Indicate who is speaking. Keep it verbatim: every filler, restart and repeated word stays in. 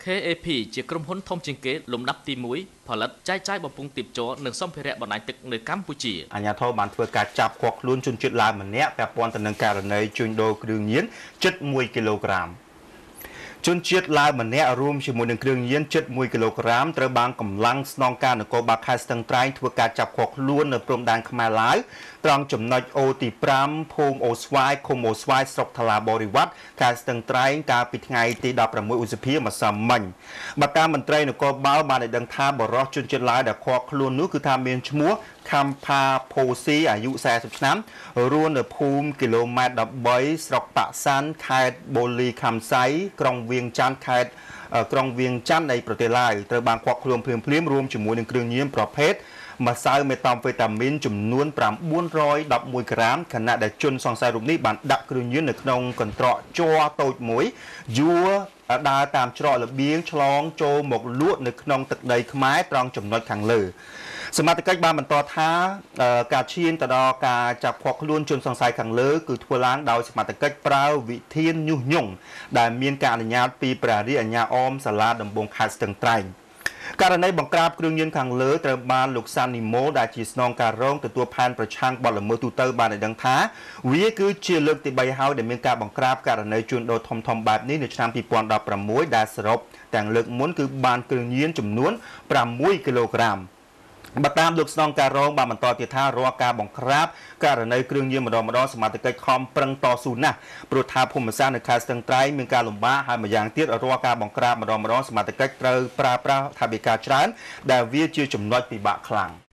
Speaker 1: K A P ជាក្រុមហ៊ុនធំជាងគេលំដាប់ទីមួយផលិតចែកចាយបំពង់ទីបជ័រនិងសម្ភារៈបណ្ដាញទឹកនៅកម្ពុជា
Speaker 2: អាជ្ញាធរបានធ្វើការចាប់ឃាត់ខ្លួនជនជាតិឡាវម្នាក់ពាក់ព័ន្ធទៅនឹងករណីជួញដូរគ្រឿងញៀនជិតមួយគីឡូក្រាមជនជាតិឡាវម្នាក់រួមជាមួយនឹងគ្រឿងញៀនជិតមួយគីឡូក្រាមត្រូវបានកម្លាំងស្នងការនគរបាលខេត្តស្ទឹងត្រែងធ្វើការចាប់ឃាត់ខ្លួននៅព្រំដែនខ្មែរឡាវត្រង់ចំណុចអូទីប្រាំភូមិអូស្វាយឃុំអូស្វាយស្រុកថ្លាបរិវត្តខេត្តស្ទឹងត្រែងកាលពីថ្ងៃទីដប់ប្រាំមួយឧសភាម្សិលមិញបាទតាមមន្ត្រីនគរបាលបានឲ្យដឹងថាបរិសុទ្ធជនជាតិឡាវដែលឃាត់ខ្លួននោះគឺថាមានឈ្មោះខំផាផូស៊ីអាយុสี่สิบឆ្នាំរស់នៅភូមិគីឡូម៉ែត្រដប់បីស្រុកប៉ាក់សាន់ខេត្តបូលីខំសៃក្រុងវៀងច័ន្ទខេត្តក្រុងវៀងច័ន្ទនៃប្រទេសឡាវត្រូវបានឃាត់ខ្លួនភ្លាមភ្លាមរួមជាមួយនឹងគ្រឿងញៀនប្រភេទម្សៅមេតាំហ្វេតាមីនចំនួនប្រាំបួនរយដប់មួយក្រាមខណៈដែលជនសង្ស័យរូបនេះបានដាក់គ្រឿងញៀននៅក្នុងកន្ត្រកជ័រតូចមួយយួរដើរតាមច្រករបៀងឆ្លងចូលមកលក់នៅក្នុងទឹកដីខ្មែរត្រង់ចំណុចខាងលើសមត្ថកិច្ចបានបន្តថាការឈានទៅដល់ការចាប់ឃាត់ខ្លួនជនសង្ស័យខាងលើគឺធ្វើឡើងដោយសមត្ថកិច្ចប្រើវិធានញុះញង់ដែលមានការអនុញ្ញាតពីព្រះរាជអាជ្ញាអមសាលាដំបងខេត្តស្ទឹងត្រែងករណីបង្ក្រាបគ្រឿងញៀនខាងលើត្រូវបានលោកសាន់នីម៉ូដែលជាស្នងការរងទទួលផែនប្រឆាំងបទល្មើសទូទៅបានឲ្យដឹងថាវាគឺជាលើកទីបីហើយដែលមានការបង្ក្រាបករណីជួញដូរធំធំបែបនេះនៅឆ្នាំពីរពាន់ដប់ប្រាំមួយដែលសរុបទាំងលើកមុនគឺបានគ្រឿងញៀនចំនួនប្រាំមួយគីឡូក្រាមបើតាមលោកស្នងការរងបានបន្តទៀតថារាល់ការបង្ក្រាបករណីគ្រឿងញៀនម្ដងម្ដងសមាជិកខំប្រឹងតស៊ូណាស់ព្រោះថាភូមិសាស្ត្រនៅខេត្តស្ទឹងត្រែងមានការលំបាកហើយម្យ៉ាងទៀតរាល់ការបង្ក្រាបម្ដងម្ដងសមាជិកត្រូវប្រើប្រាស់ថវិកាច្រើនដែលវាជាចំណុចពិបាកខ្លាំង